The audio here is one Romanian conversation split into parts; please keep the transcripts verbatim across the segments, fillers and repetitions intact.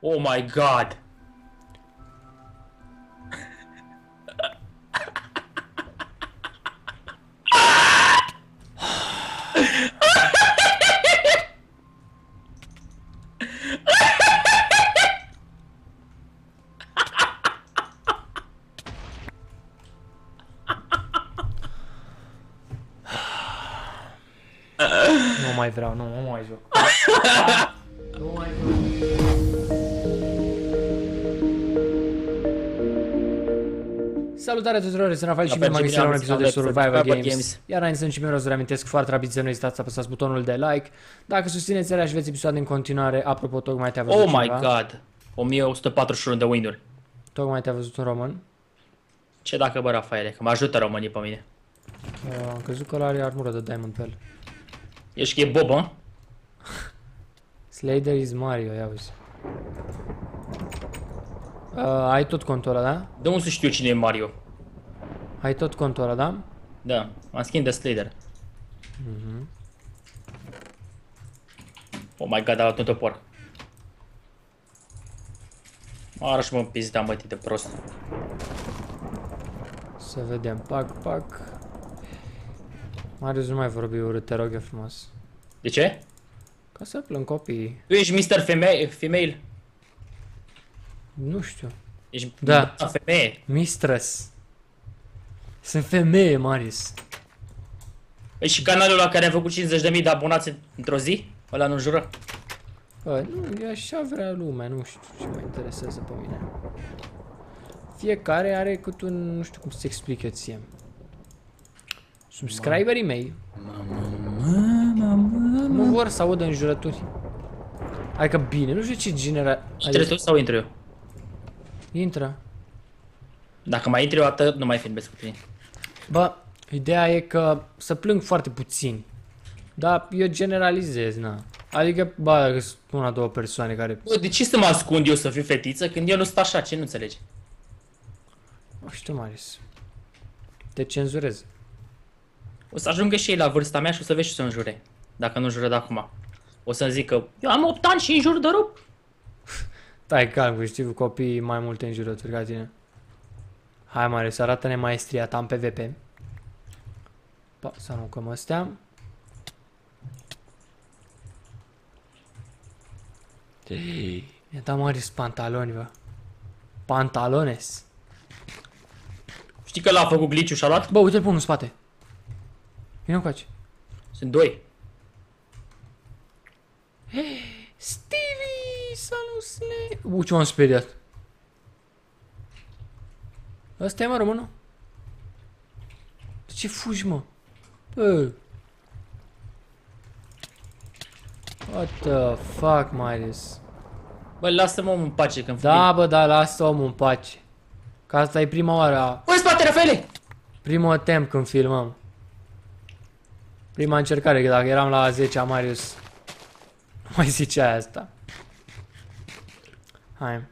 Oh my god! Nu mai vreau, nu, nu mai joc. Nu mai joc. Salutare tuturor, sunt Rafael și bine m-am găsit la un episod de Survival Games. Games. Iar înainte să începem, vreau să reamintesc foarte rapid să nu ezitați să apăsați butonul de like. Dacă susțineți seria și veți episoade în continuare, apropo, tocmai te-a văzut Oh my ceva. god! o mie o sută patruzeci și unu de win-uri. Tocmai te-a văzut un român. Ce dacă bă, Rafaele, că mă ajută românii pe mine. Uh, am crezut că ăla are armură de diamond pe el. Ești că e Bob, hă? Slayer is Mario, ia uzi. Uh, ai tot contul ăla, da? De unde să știu cine e Mario? Ai tot contul ăla, da? Da, am schimb de Slayer. Mhm. Oh my god, a luat un topor. Mă arăși mă pizda, mă, de prost. Să vedem, pac, pac. Marius, nu mai vorbi urât, te rog eu frumos. De ce? Ca să plâng copiii. Tu ești mister Female? Female? Nu știu. Ești Da. femeie? Mistress. Sunt femeie, Marius. E și canalul ăla care a făcut cincizeci de mii de abonați într-o zi? Ăla nu jură? Bă, nu, e așa vrea lumea, nu știu ce mă interesează pe mine. Fiecare are cât un, nu știu cum să explic eu ție. Subscriberii mei nu vor să audă înjurături. Adică bine, nu știu ce genera... Și trebuie tu sau intru eu? Intră. Dacă mai intri o dată, nu mai filmez cu tine. Bă, ideea e că să plâng foarte puțini. Dar eu generalizez, na. Adică, bă, dacă sunt una, două persoane care... Bă, de ce să mă ascund eu să fiu fetiță când eu nu sunt așa? Ce nu înțelegi? Nu știu, Marius. Te cenzurez. O să ajungă și ei la vârsta mea și o să vezi și să înjure. Dacă nu jură de acum. O să-mi zic că eu am opt ani și înjur de rup. Stai calm, că știu copiii mai multe înjurături ca tine. Hai, Marius, arată-ne maestria ta în PvP. Pa, să nu căm astea. Mi-a dat Marius pantaloni, bă. Pantalones. Știi că l-a făcut glitch-ul și-a luat? Bă, uite-l pun în spate. Vino încoace. Sunt doi. Stevie, să nu sne... U, ce m-am speriat. Ăsta e, mă, românul? De ce fugi, mă? Bă. What the fuck, Marius? Bă, lasă-mă omul în pace când Da, bă, da, lasă omul în pace. Că asta e prima oară. Bă, spate, Rafaele! Primul attempt când filmăm. Prima încercare, că dacă eram la a zecea, Marius nu mai zicea asta. Hai.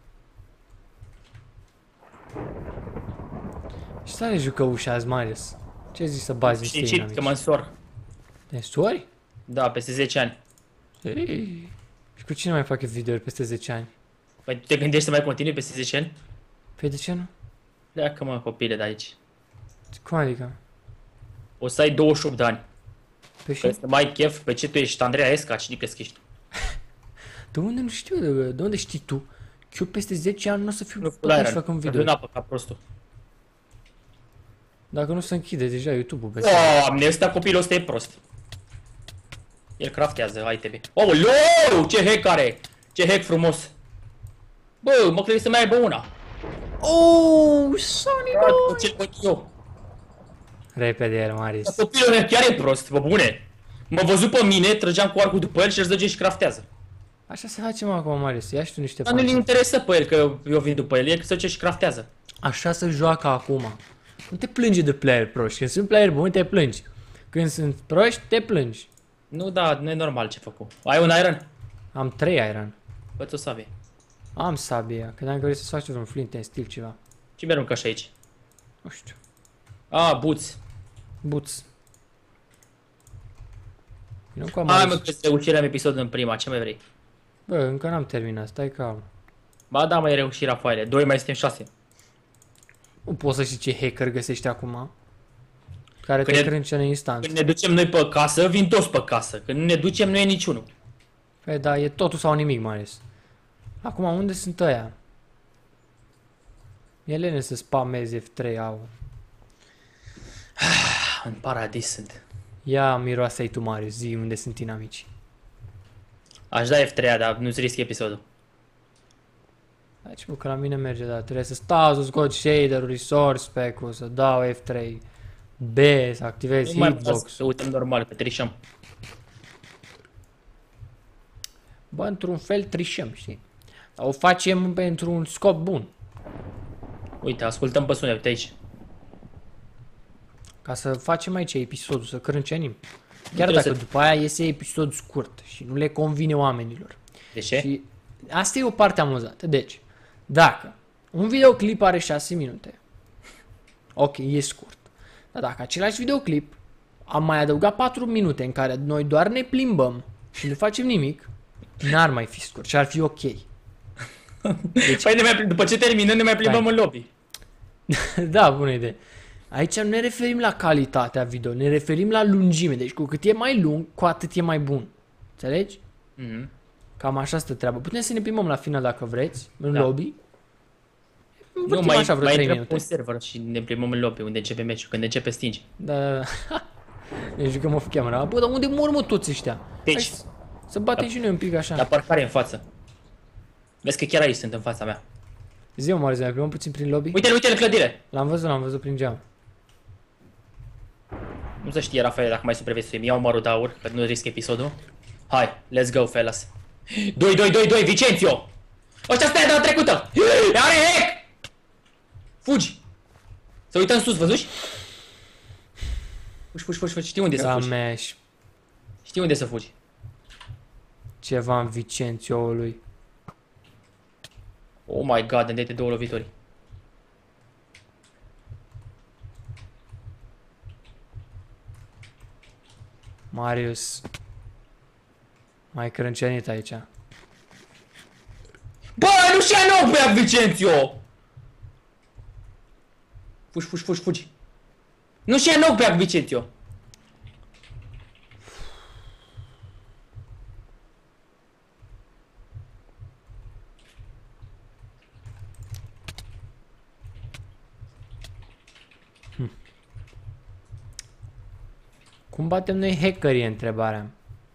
Și tare jucă ușa azi, Marius. Ce zici să bazi Și niște cheat, că mă inamici? însor. Te însori? Da, peste zece ani. Ei. Și cu cine mai fac eu videouri peste zece ani? Păi tu te gândești să mai continui peste zece ani? Păi de ce nu? Pleacă, mă, copile de aici. Cum adică? O să ai douăzeci și opt de ani. Păi și? Că să mai chef, pe ce tu ești Andreea Esca, cine crezi că ești? De unde nu știu? De, de unde știi tu? Că eu peste zece ani nu o să fiu Nu, putea să fac un video. Nu apă ca prostul. Dacă nu se închide deja YouTube-ul pe Doamne, ăsta copilul ăsta e prost. El craftează, hai te Oh, leu, ce hack are! Ce hack frumos! Bă, mă trebuie să mai aibă una. Oh, Sonic! Bă, ce văd eu. Repede el, Marius. Copilul ăsta chiar e prost, bă, bune. M-a văzut pe mine, trăgeam cu arcul după el și își și craftează. Așa se face, mă, acum, Marius. Ia și tu niște Dar nu-l bani. interesă pe el că eu, eu vin după el, el se duce și craftează. Așa se joacă acum. Nu te plânge de player proști. Când sunt player buni, te plângi. Când sunt proști, te plângi. Nu, da, nu e normal ce făcu. Ai un iron? Am trei iron. Bă, tu sabie. Am sabia. Credeam că vrei să faci vreun flint în stil ceva. Ce mi-aruncă așa aici? Nu știu. A, buți. Boots. Nu cu Hai Marius. mă, că reușirea am episod în prima, ce mai vrei? Bă, încă n-am terminat, stai calm. Ba da, mai reușit Rafaele. Doi mai suntem șase. Nu poți să știi ce hacker găsești acum. Care Când te ne- crâncenă instant. Când ne ducem noi pe casă, vin toți pe casă. Când nu ne ducem, nu e niciunul. Păi da, e totul sau nimic mai ales. Acum, unde sunt ăia? E lene să spamezi F trei, au. În paradis sunt. Ia miroase-i tu, Marius, zi unde sunt inamicii. Aș da F trei, dar nu-ți risc episodul. Deci, bă, că la mine merge, dar trebuie să stau să scot shader-ul, resource pack-ul, să dau F trei, B, să activez Nu mai hitbox. poți să uităm normal, că trișăm. Bă, într-un fel trișăm, știi? Dar o facem pentru un scop bun. Uite, ascultăm pe sunet, uite aici. Ca să facem aici episodul, să crâncenim. Chiar trebuie dacă să- după aia iese episod scurt și nu le convine oamenilor. De ce? Și asta e o parte amuzantă. Deci, dacă un videoclip are șase minute, ok, e scurt. Dar dacă același videoclip am mai adăugat patru minute în care noi doar ne plimbăm și nu facem nimic, n-ar mai fi scurt și ar fi ok. Deci... Păi ne mai, după ce terminăm, ne mai plimbăm Hai. în lobby. Da, bună idee. Aici nu ne referim la calitatea video, ne referim la lungime. Deci cu cât e mai lung, cu atât e mai bun. Înțelegi? Mhm. Cam așa stă treaba. Putem să ne plimbăm la final dacă vreți, în Da. lobby. Nu, Învârtim mai, așa vreo mai trei intrăm pe minute. un server și ne plimbăm în lobby, unde începe meciul, când începe stingi. Da, da, da. Ne jucăm off camera. Bă, dar unde mor mă toți ăștia? Deci. Hai să- să batem și noi un pic așa. La parcare în față. Vezi că chiar aici sunt în fața mea. Zi-mă, Marius, mai plimbăm puțin prin lobby? Uite-l, uite-l în clădire. L-am văzut, l-am văzut prin geam. Nu se știe, Rafael, dacă mai supraviețuim. Iau marul de aur, că nu risc episodul. Hai, let's go, fellas. doi, doi, doi, doi, Vicențio! Ăștia stai de la trecută! Are hack! Fugi! Să uităm sus, văzuși? Fugi, fugi, fugi, fugi. Știi unde să fugi. Rameș. Știi unde să fugi. Ceva în Vicențioului. Oh my god, îmi dai două lovituri. Marius. Mai crâncenit aici. Bă, nu și-a nou, băiat Vicențio! Fugi, fugi, fugi, fugi. Nu și-a nou, băiat Vicențio. Cum batem noi hackerii, e întrebarea.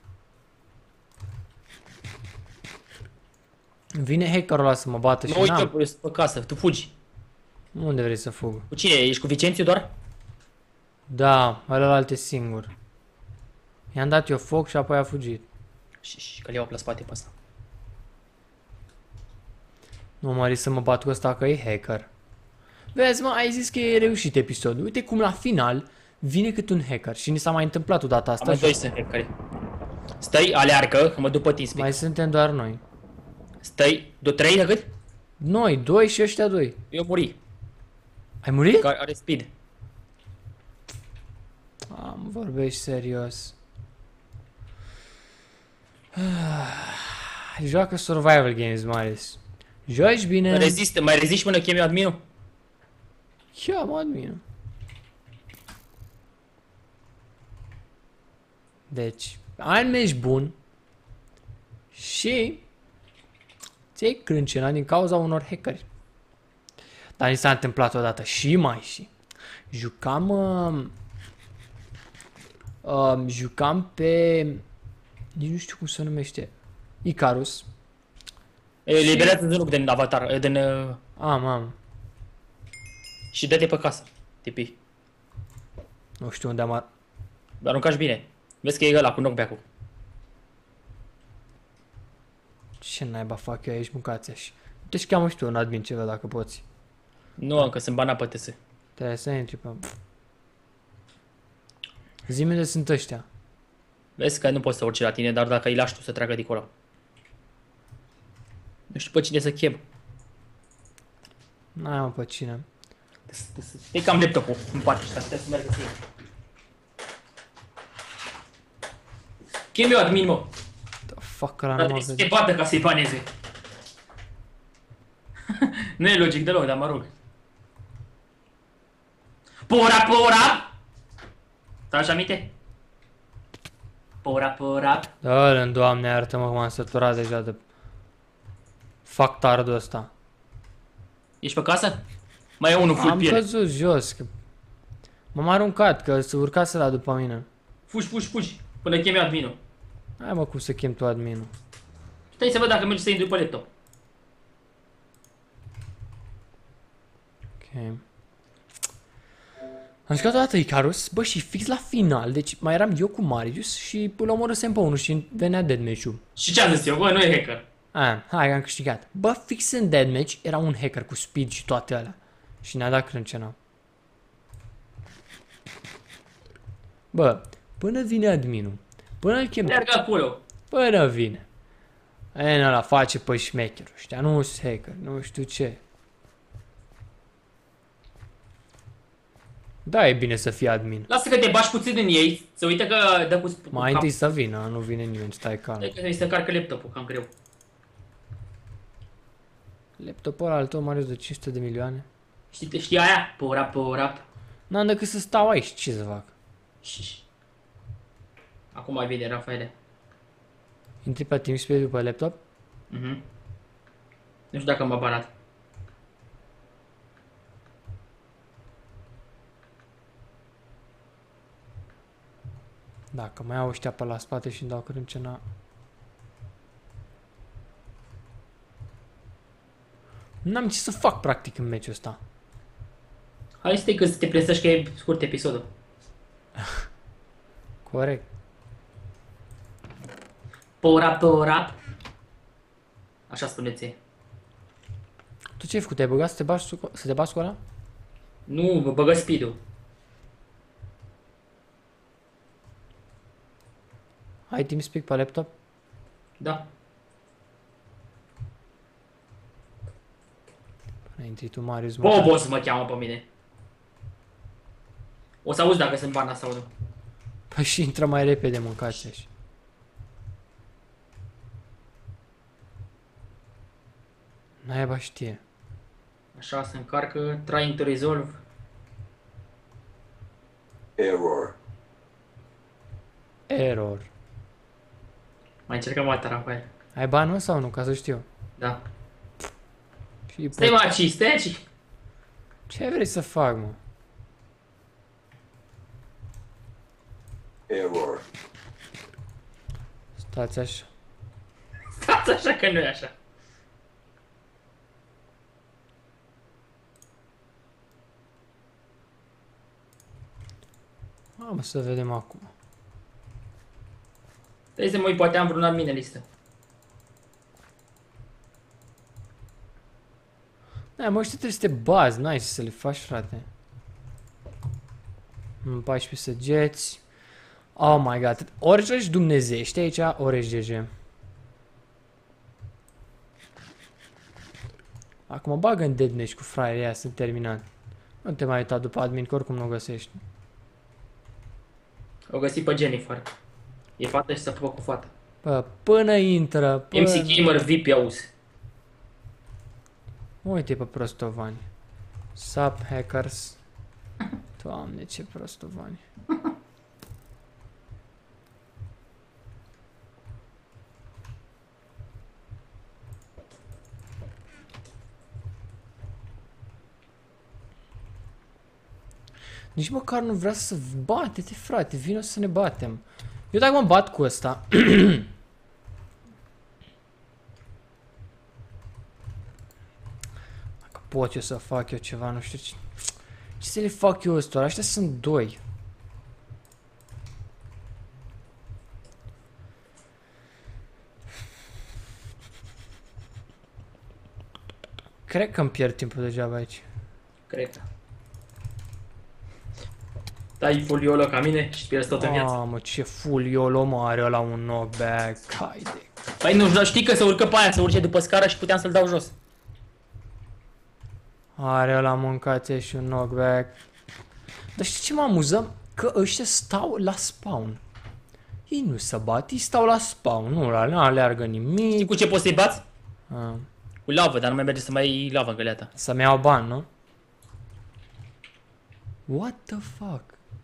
Vine hackerul ăla să mă bată și Nu uite, n-am. eu sunt pe casă, tu fugi. Unde vrei să fug? Cu cine? Ești cu Vicențiu doar? Da, ălălalt e singur. I-am dat eu foc și apoi a fugit. Și, și că le iau la spate pe asta. Nu mă să mă bat cu ăsta că e hacker. Vezi mă, ai zis că e reușit episodul. Uite cum la final vine cât un hacker și ni s-a mai întâmplat odată asta. Amândoi sunt hackeri. Stai, aleargă, că mă duc pe TeamSpeak. Mai suntem doar noi. Stai, do trei de cât? Noi, doi și ăștia doi. Eu muri. Ai murit? Că are speed. Am, vorbești serios. Joacă survival games, Marius. Joci bine. Rezist, mai reziști până chem eu adminul? Ia, mă admin. Deci, ai un meci bun și ți-ai crâncenat din cauza unor hackeri. Dar ni s-a întâmplat odată și mai și. Jucam uh, uh, jucam pe nici nu știu cum se numește Icarus. Eliberează un loc din avatar, din... Uh, Am, am. și dă-te pe casă, tipi. Nu știu unde am ar... Aruncași bine. Vezi că e ăla cu knockback-ul. Ce naiba fac eu aici, mâncați așa. Te și cheamă și tu un admin ceva dacă poți. Nu, încă sunt banat pe T S. Trebuie să intri pe... Zi-mi unde sunt ăștia. Vezi că nu poți să urci la tine, dar dacă îi lași tu să treacă de acolo. Nu știu pe cine să chem. N-ai mă pe cine. Stai cam laptopul în parte și să meargă să iei. Chem eu admin, mă. The fuck ăla nu mă vede. Se bată ca să-i baneze. Nu e logic deloc, dar mă rog. Pora, pora! Stai aminte? Pora, pora. Dă-l-n, Doamne, iartă-mă că m-am săturat deja de... Fac tardul ăsta. Ești pe casă? Mai e unul full Am piele. căzut jos, că... M-am aruncat, că se urcase la după mine. Fugi, fugi, fugi, până chemi adminul. Hai mă, cum să chem tu adminul. Stai să văd dacă mergi să intri după laptop. Ok. Am jucat o dată Icarus, bă, și fix la final, deci mai eram eu cu Marius și îl omorâsem pe unul și venea deathmatch-ul. Și ce am zis eu? Bă, nu e hacker. A, hai că am câștigat. Bă, fix în deathmatch era un hacker cu speed și toate alea. Și ne-a dat crâncena. Bă, până vine adminul, până îl chem... Merg acolo. Până vine. E, ăla face pe șmecherul ăștia, nu sunt hacker, nu știu ce. Da, e bine să fii admin. Lasă că te bași puțin în ei, să uite că dă cu... Mai întâi să vină, nu vine nimeni, stai calm. Stai că să-i se încarcă laptopul, cam greu. Laptopul ăla al tău, Marius, de cinci sute de milioane. Știi, știi aia? Porap, porap. N-am decât să stau aici, ce să fac? Și... Acum mai vine, Rafaele. Intri pe TeamSpeak după laptop? Mhm. Nu știu dacă m-a banat. Dacă mai au ăștia pe la spate și îmi dau crâncena... N-am ce să fac practic în meciul ăsta. Hai stai că să te presăși că e scurt episodul. Corect. Porap, porap. Așa spuneți. Tu ce ai făcut? Te-ai băgat să te bași, să te bași cu ăla? Nu, mă băgă speed-ul. Ai TeamSpeak pe laptop? Da. Până intri tu, Marius, mă. Bobo să mă cheamă pe mine. O să auzi dacă sunt bana sau nu. Păi și intră mai repede, mâncați așa. Naiba știe. Așa se încarcă, trying to resolve. Error. Error. Mai încercăm alta, Rafael. Ai bani, mă, sau nu? Ca să știu. Da. Și Stai mă aici, stai aici. ce vrei să fac, mă? Error. Stați așa. Stați așa că nu e așa. Mamă, să vedem acum. Trebuie să mă uit, poate am vreun admin în listă. Da, mă, ăștia trebuie să te bazi, n-ai să le faci, frate. În paisprezece săgeți. Oh my god. Ori ești dumnezeiești aici, ori ești G G. Acum bagă în deadmatch cu fraierii aia, sunt terminat. Nu te mai uita după admin, că oricum nu o găsești. O găsi pe Jennifer. E fată și s-a făcut cu fată. Bă, până intră, până... M C Gamer V P auzi. Uite pe prostovani. Sup hackers. Doamne, ce prostovani. Nici măcar nu vrea să bate-te, frate, vino să ne batem. Eu dacă mă bat cu ăsta... Dacă pot eu să fac eu ceva, nu știu ce... Ce să le fac eu ăstora? Aștia sunt doi. Cred că îmi pierd timpul degeaba aici. Cred că. Dai full YOLO ca mine și pierzi tot în viață. Mamă, ce full YOLO mă are ăla un knockback. Haide. Păi nu știi că se urcă pe aia, se urce după scară și puteam să-l dau jos. Are ăla mâncație și un knockback. Dar știi ce mă amuză? Că ăștia stau la spawn. Ei nu se bat, ei stau la spawn, nu la nu aleargă nimic. Știi cu ce poți să-i bați? Ah. Cu lavă, dar nu mai merge să mai iei lavă în găleata. Să-mi iau bani, nu? What the fuck?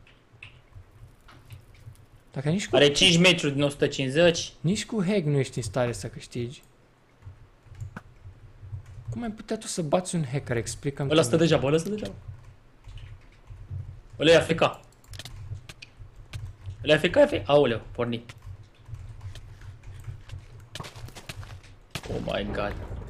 Dacă nici cu... Are cinci metri din o sută cincizeci. Nici cu hack nu ești în stare să câștigi. Cum ai putea tu să bați un hacker? Explică-mi. Ăla stă degeaba, ăla stă degeaba. Ăla e A F K. Ăla e A F K, A F K. Aoleu, porni. Oh my god.